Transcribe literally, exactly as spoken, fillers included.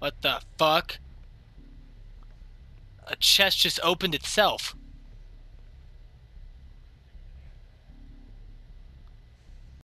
What the fuck? A chest just opened itself.